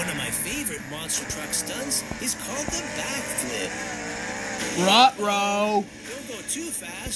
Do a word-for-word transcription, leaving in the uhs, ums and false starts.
One of my favorite monster truck stunts is called the backflip. Ruh-roh. Don't go too fast.